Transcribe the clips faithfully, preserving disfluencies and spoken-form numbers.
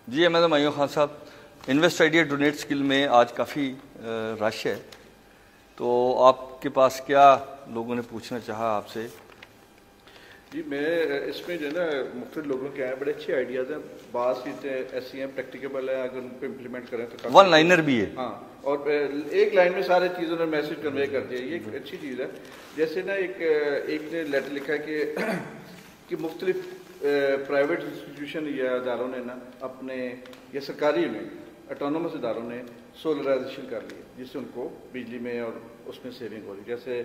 جی احمد معیو خان صاحب، invest idea donate skill میں آج کافی رش ہے، تو آپ کے پاس کیا لوگوں نے پوچھنا چاہا آپ سے؟ جی میں اس میں جو ہے نا مختلف لوگوں کے ہیں، بڑے اچھے آئیڈیاز ہیں، بعض چیزیں ایسی ہیں پریکٹیکیبل ہیں، اگر ان پہ امپلیمنٹ کریں تو ون لائنر بھی ہے، ہاں، اور ایک لائن میں سارے چیزوں نے میسج کنوے کر دیا، یہ ایک اچھی چیز ہے۔ جیسے نا ایک ایک نے لیٹر لکھا ہے کہ کہ مختلف پرائیویٹ انسٹیٹیوشن یا اداروں نے نا اپنے یا سرکاری میں اٹانومس اداروں نے سولرائزیشن کر لی، جس سے ان کو بجلی میں اور اس میں سیونگ ہو رہی۔ جیسے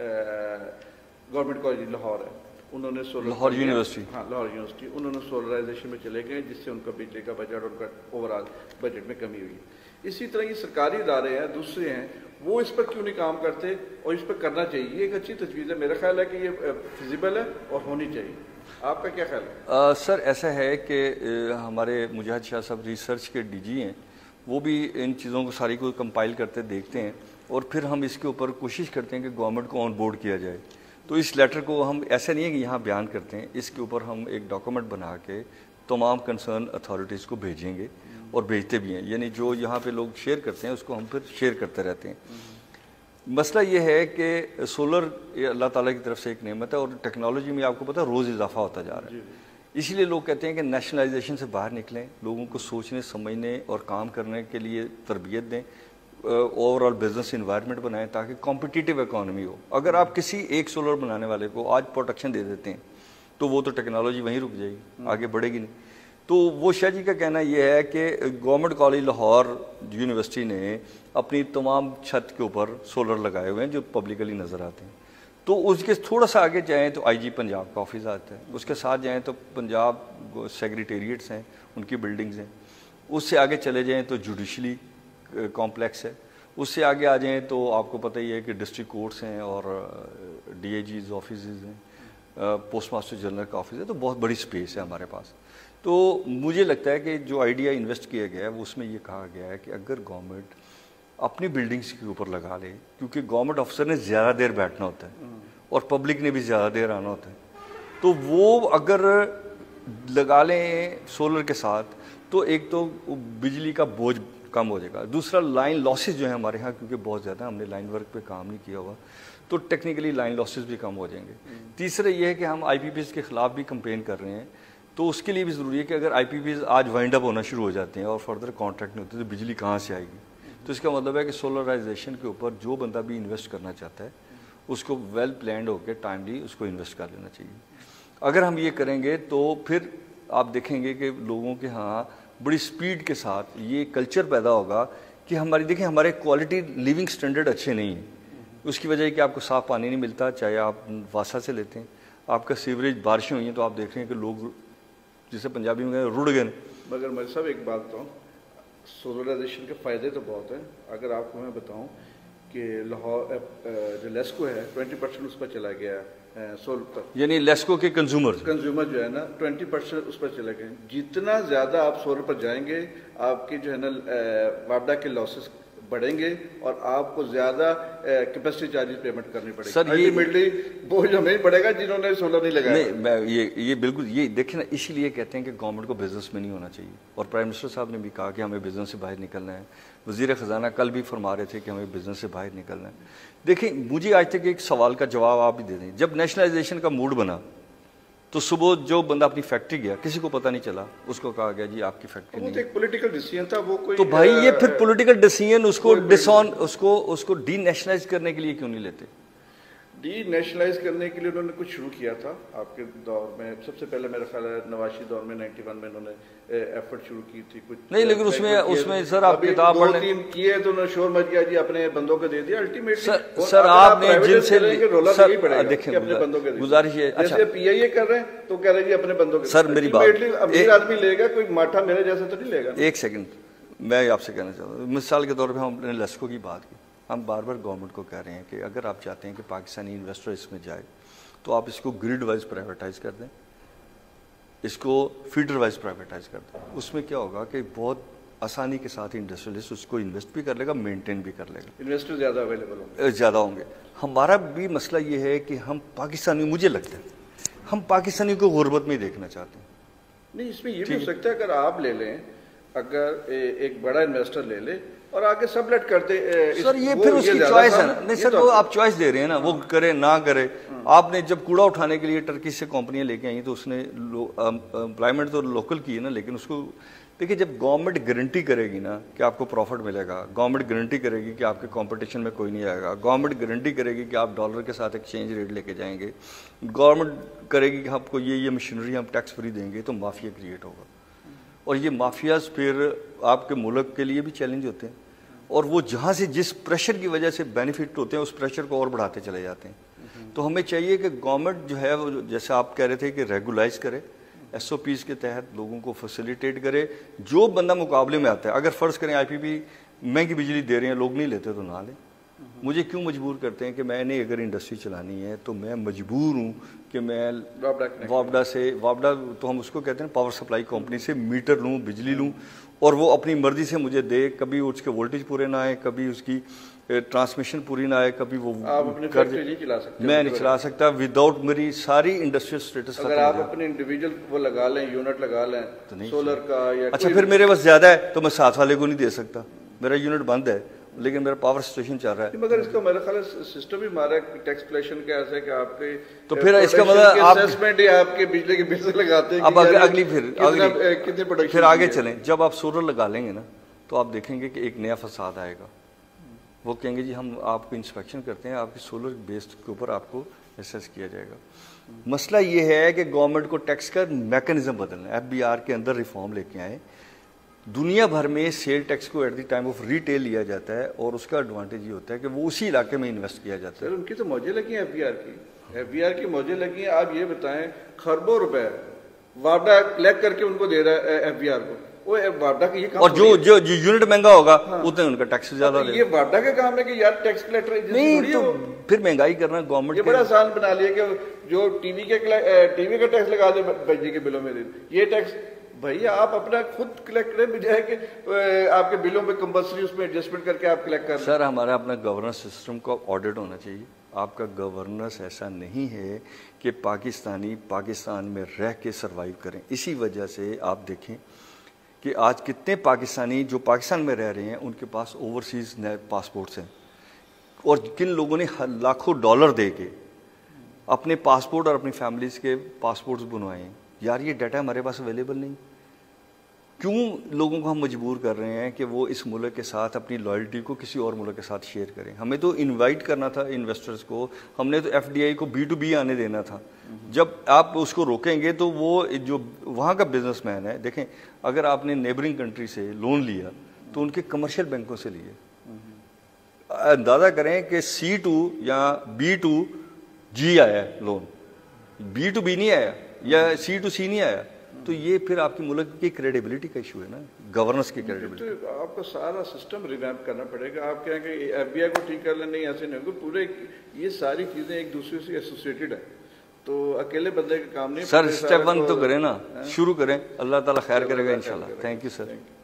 گورنمنٹ کالج لاہور ہے، انہوں نے سولر لاہور یونیورسٹی ہاں لاہور یونیورسٹی انہوں نے سولرائزیشن میں چلے گئے، جس سے ان کا بجلی کا بجٹ اور ان کا اوور آل بجٹ میں کمی ہوئی۔ اسی طرح یہ سرکاری ادارے ہیں دوسرے ہیں، وہ اس پر کیوں نہیں کام کرتے اور اس پر کرنا چاہیے؟ یہ ایک اچھی تجویز ہے، میرا خیال ہے کہ یہ فیزیبل ہے اور ہونی چاہیے۔ آپ کا کیا خیال ہے؟ سر ایسا ہے کہ ہمارے مجاہد شاہ صاحب ریسرچ کے ڈی جی ہیں، وہ بھی ان چیزوں کو ساری کو کمپائل کرتے دیکھتے ہیں، اور پھر ہم اس کے اوپر کوشش کرتے ہیں کہ گورنمنٹ کو آن بورڈ کیا جائے۔ تو اس لیٹر کو ہم ایسا نہیں ہے کہ یہاں بیان کرتے ہیں، اس کے اوپر ہم ایک ڈاکومنٹ بنا کے تمام کنسرن اتھارٹیز کو بھیجیں گے اور بھیجتے بھی ہیں، یعنی جو یہاں پہ لوگ شیئر کرتے ہیں اس کو ہم پھر شیئر کرتے رہتے ہیں۔ مسئلہ یہ ہے کہ سولر اللہ تعالیٰ کی طرف سے ایک نعمت ہے، اور ٹیکنالوجی میں آپ کو پتہ ہے روز اضافہ ہوتا جا رہا ہے، اسی لیے لوگ کہتے ہیں کہ نیشنلائزیشن سے باہر نکلیں، لوگوں کو سوچنے سمجھنے اور کام کرنے کے لیے تربیت دیں، اوور آل بزنس انوائرمنٹ بنائیں تاکہ کمپٹیٹیو اکانومی ہو۔ اگر آپ کسی ایک سولر بنانے والے کو آج پروٹیکشن دے دیتے ہیں تو وہ تو ٹیکنالوجی وہیں رک جائے گی، آگے بڑھے گی نہیں۔ تو وہ شاہ جی کا کہنا یہ ہے کہ گورنمنٹ کالج لاہور یونیورسٹی نے اپنی تمام چھت کے اوپر سولر لگائے ہوئے ہیں جو پبلکلی نظر آتے ہیں، تو اس کے تھوڑا سا آگے جائیں تو آئی جی پنجاب کا آفس آتا ہے، اس کے ساتھ جائیں تو پنجاب سیکریٹریٹس ہیں، ان کی بلڈنگز ہیں، اس سے آگے چلے جائیں تو جوڈیشلی کمپلیکس ہے، اس سے آگے آ جائیں تو آپ کو پتہ ہی ہے کہ ڈسٹرکٹ کورٹس ہیں اور ڈی اے جیز آفیسز ہیں، پوسٹ ماسٹر جنرل کا آفس ہے، تو بہت بڑی سپیس ہے ہمارے پاس۔ تو مجھے لگتا ہے کہ جو آئیڈیا انویسٹ کیا گیا ہے وہ اس میں یہ کہا گیا ہے کہ اگر گورنمنٹ اپنی بلڈنگز کے اوپر لگا لے، کیونکہ گورنمنٹ افسر نے زیادہ دیر بیٹھنا ہوتا ہے اور پبلک نے بھی زیادہ دیر آنا ہوتا ہے، تو وہ اگر لگا لیں سولر کے ساتھ تو ایک تو بجلی کا بوجھ کم ہو جائے گا، دوسرا لائن لاسز جو ہیں ہمارے ہاں کیونکہ بہت زیادہ ہم نے لائن ورک پہ کام نہیں کیا ہوا تو ٹیکنیکلی لائن لاسز بھی کم ہو جائیں گے۔ تیسرا یہ ہے کہ ہم آئی پی پیز کے خلاف بھی کمپین کر رہے ہیں، تو اس کے لیے بھی ضروری ہے کہ اگر آئی پی پیز آج وائنڈ اپ ہونا شروع ہو جاتے ہیں اور فردر کانٹریکٹ نہیں ہوتے تو بجلی کہاں سے آئے گی؟ تو اس کا مطلب ہے کہ سولرائزیشن کے اوپر جو بندہ بھی انویسٹ کرنا چاہتا ہے اس کو ویل پلانڈ ہو کے ٹائملی اس کو انویسٹ کر لینا چاہیے۔ اگر ہم یہ کریں گے تو پھر آپ دیکھیں گے کہ لوگوں کے ہاں بڑی سپیڈ کے ساتھ یہ کلچر پیدا ہوگا کہ ہماری دیکھیں ہمارے کوالٹی لیونگ سٹینڈرڈ اچھے نہیں ہیں، اس کی وجہ ہے کہ آپ کو صاف پانی نہیں ملتا، چاہے آپ واسا سے لیتے ہیں، آپ کا سیوریج بارشیں ہوئی ہیں تو آپ دیکھ رہے ہیں کہ لوگ جسے پنجابی میں کہیں رڑ گئے۔ مگر میں صاحب ایک بات بتاؤں، سولرائزیشن کے فائدے تو بہت ہیں۔ اگر آپ کو میں بتاؤں کہ لاہور جو لیسکو ہے ٹوینٹی پرسینٹ اس پر چلا گیا ہے سولر پر، یعنی لیسکو کے کنزیومر کنزیومر جو ہے نا ٹوینٹی پرسینٹ اس پر چلے گئے۔ جتنا زیادہ آپ سولر پر جائیں گے آپ کی جو ہے نا وابڈا کے لاسز بڑھیں گے اور آپ کو زیادہ کیپیسٹی چارجز پیمنٹ کرنی پڑے گی، الٹیمیٹلی بوجھ ہمیں پڑے گا جنہوں نے سولر نہیں لگایا۔ نہیں میں یہ یہ بالکل یہ دیکھیں نا، اسی لیے کہتے ہیں کہ گورنمنٹ کو بزنس میں نہیں ہونا چاہیے، اور پرائم منسٹر صاحب نے بھی کہا کہ ہمیں بزنس سے باہر نکلنا ہے، وزیر خزانہ کل بھی فرما رہے تھے کہ ہمیں بزنس سے باہر نکلنا ہے۔ دیکھیں مجھے آج تک ایک سوال کا جواب آپ بھی دے دیں، جب نیشنلائزیشن کا موڈ بنا تو صبح جو بندہ اپنی فیکٹری گیا کسی کو پتہ نہیں چلا، اس کو کہا گیا جی آپ کی فیکٹری نہیں، وہ ایک پولیٹیکل ڈیسیژن تھا، وہ کوئی تو بھائی یہ پھر پولیٹیکل ڈیسیژن اس کو ڈسون اس کو اس کو ڈی نیشنلائز کرنے کے لیے کیوں نہیں لیتے؟ ڈی نیشنلائز کرنے کے لیے انہوں نے کچھ شروع کیا تھا آپ کے دور میں، سب سے پہلے میرا خیال ہے نواشی دور میں نائنٹی ون میں انہوں نے ایفرٹ شروع کی تھی کچھ، نہیں لیکن اس میں اس میں سر آپ کتاب دو پڑھنے تین کیے تو انہوں نے شور مچ گیا جی اپنے بندوں کو دے دیا، الٹیمیٹلی سر آپ نے جن سے سر دیکھیں اپنے بندوں کے گزارش ہے، جیسے پی آئی اے کر رہے ہیں تو کہہ رہے جی اپنے بندوں کے، سر میری بات امیر آدمی لے گا، کوئی ماٹھا میرے جیسا تو نہیں لے گا۔ ایک سیکنڈ میں آپ سے کہنا چاہتا ہوں، مثال کے طور پہ ہم نے لیسکو کی بات کی، ہم بار بار گورنمنٹ کو کہہ رہے ہیں کہ اگر آپ چاہتے ہیں کہ پاکستانی انویسٹر اس میں جائے تو آپ اس کو گریڈ وائز پرائیویٹائز کر دیں، اس کو فیڈر وائز پرائیویٹائز کر دیں، اس میں کیا ہوگا کہ بہت آسانی کے ساتھ انڈسٹریلسٹ اس کو انویسٹ بھی کر لے گا، مینٹین بھی کر لے گا، انویسٹر زیادہ اویلیبل ہوں گے، زیادہ ہوں گے۔ ہمارا بھی مسئلہ یہ ہے کہ ہم پاکستانی، مجھے لگتا ہے ہم پاکستانی کو غربت میں دیکھنا چاہتے ہیں۔ نہیں اس میں یہ بھی ہو سکتا ہے اگر آپ لے لیں اگر ایک بڑا انویسٹر لے لے اور آگے سب لیٹ کرتے. سر یہ پھر اس کی چوائس ہے نا. نہیں سر وہ آپ چوائس دے رہے ہیں نا, وہ کرے نہ کرے. آپ نے جب کوڑا اٹھانے کے لیے ٹرکی سے کمپنیاں لے کے آئی تو اس نے امپلائمنٹ تو لوکل کی ہے نا, لیکن اس کو دیکھیے جب گورنمنٹ گارنٹی کرے گی نا کہ آپ کو پروفٹ ملے گا, گورنمنٹ گارنٹی کرے گی کہ آپ کے کمپٹیشن میں کوئی نہیں آئے گا, گورنمنٹ گارنٹی کرے گی کہ آپ ڈالر کے ساتھ ایکسچینج ریٹ لے کے جائیں گے, گورنمنٹ کرے گی کہ آپ کو یہ یہ مشینری ہم ٹیکس فری دیں گے, تو مافیا کریٹ ہوگا. اور یہ مافیاز پھر آپ کے ملک کے لیے بھی چیلنج ہوتے ہیں, اور وہ جہاں سے جس پریشر کی وجہ سے بینیفٹ ہوتے ہیں اس پریشر کو اور بڑھاتے چلے جاتے ہیں. تو ہمیں چاہیے کہ گورنمنٹ جو ہے وہ جیسے آپ کہہ رہے تھے کہ ریگولائز کرے, ایس او پیز کے تحت لوگوں کو فیسیلیٹیٹ کرے. جو بندہ مقابلے میں آتا ہے, اگر فرض کریں آئی پی پی مہنگی بجلی دے رہے ہیں, لوگ نہیں لیتے تو نہ لیں. مجھے کیوں مجبور کرتے ہیں کہ میں نے اگر انڈسٹری چلانی ہے تو میں مجبور ہوں کہ میں وابڈا سے, وابڈا تو ہم اس کو کہتے ہیں پاور سپلائی کمپنی سے میٹر لوں, بجلی لوں, اور وہ اپنی مرضی سے مجھے دے. کبھی اس کے وولٹیج پورے نہ آئے, کبھی اس کی ٹرانسمیشن پوری نہ آئے, کبھی وہ میں نہیں چلا سکتا وداؤٹ میری ساری انڈسٹریل اسٹیٹس. اگر آپ اپنے انڈیویجول وہ لگا لیں, یونٹ لگا لیں سولر کا, یا اچھا پھر میرے پاس زیادہ ہے تو میں ساتھ والے کو نہیں دے سکتا, میرا یونٹ بند ہے لیکن میرا پاور اسٹیشن چل رہا ہے. مگر اس کا میرا خیال ہے سسٹم ہی ہمارا ٹیکس کلیکشن کا ایسا ہے کہ آپ کے تو پھر اس کا مطلب آپ اسسمنٹ یا آپ کے بجلی کے بل سے لگاتے ہیں. اب اگلی پھر کتنے پروڈکشن پھر آگے چلیں, جب آپ سولر لگا لیں گے نا تو آپ دیکھیں گے کہ ایک نیا فساد آئے گا. وہ کہیں گے جی ہم آپ کو انسپیکشن کرتے ہیں, آپ کی سولر بیسڈ کے اوپر آپ کو اسیس کیا جائے گا. مسئلہ یہ ہے کہ گورنمنٹ کو ٹیکس کا میکانزم بدلنا ہے. ایف بی آر کے اندر ریفارم لے کے آئے. دنیا بھر میں سیل ٹیکس کو at the time of retail لیا جاتا ہے, اور اس کا ایڈوانٹیج یہ ہوتا ہے کہ وہ اسی علاقے میں انویسٹ کیا جاتا ہے. سر ان کی تو موجیں لگی ہیں ایف بی آر کی, ایف بی آر کی موجیں لگی ہیں. آپ یہ بتائیں خربوں روپے وابڈا کلیکٹ کر کے ان کو دے رہا ہے ایف بی آر کو, وہ وابڈا کا یہ کام, اور جو جو یونٹ مہنگا ہوگا اتنے ان کا ٹیکس زیادہ. یہ وابڈا کا کام ہے کہ یار ٹیکس کلیکٹر نہیں, تو پھر مہنگائی کرنا گورنمنٹ. یہ بڑا آسان بنا لیا کہ جو ٹی وی کے ٹی وی کا ٹیکس لگا دیں بجلی کے بلوں میں, یہ ٹیکس بھائی آپ اپنا خود کلیکٹ کریں بجائے کہ آپ کے بلوں میں کمپلسری اس میں ایڈجسٹمنٹ کر کے آپ کلیکٹ کر. سر ہمارا اپنا گورننس سسٹم کا آڈٹ ہونا چاہیے. آپ کا گورننس ایسا نہیں ہے کہ پاکستانی پاکستان میں رہ کے سروائیو کریں. اسی وجہ سے آپ دیکھیں کہ آج کتنے پاکستانی جو پاکستان میں رہ رہے ہیں ان کے پاس اوورسیز پاسپورٹس ہیں, اور کن لوگوں نے لاکھوں ڈالر دے کے اپنے پاسپورٹ اور اپنی فیملیز کے پاسپورٹس بنوائے ہیں. یار یہ ڈیٹا ہمارے پاس اویلیبل نہیں. کیوں لوگوں کو ہم مجبور کر رہے ہیں کہ وہ اس ملک کے ساتھ اپنی لائلٹی کو کسی اور ملک کے ساتھ شیئر کریں؟ ہمیں تو انوائٹ کرنا تھا انویسٹرز کو, ہم نے تو ایف ڈی آئی کو بی ٹو بی آنے دینا تھا. جب آپ اس کو روکیں گے تو وہ جو وہاں کا بزنس مین ہے, دیکھیں اگر آپ نے نیبرنگ کنٹری سے لون لیا تو ان کے کمرشل بینکوں سے لیے. اندازہ کریں کہ سی ٹو یا بی ٹو جی آیا ہے لون, بی ٹو بی نہیں آیا یا سی ٹو سی نہیں آیا, تو یہ پھر آپ کی ملک کی کریڈیبلٹی کا ایشو ہے نا, گورننس کی کریڈیبلٹی. آپ کو سارا سسٹم ریویمپ کرنا پڑے گا. آپ کہیں کہ ایف بی آئی کو ٹھیک کر لیں, نہیں ایسے نہیں ہوگا. پورے یہ ساری چیزیں ایک دوسرے سے ایسوسیٹڈ ہیں, تو اکیلے بندے کا کام نہیں. سر اسٹیپ ون تو کریں نا, شروع کریں, اللہ تعالیٰ خیر کرے گا انشاءاللہ. Thank you sir.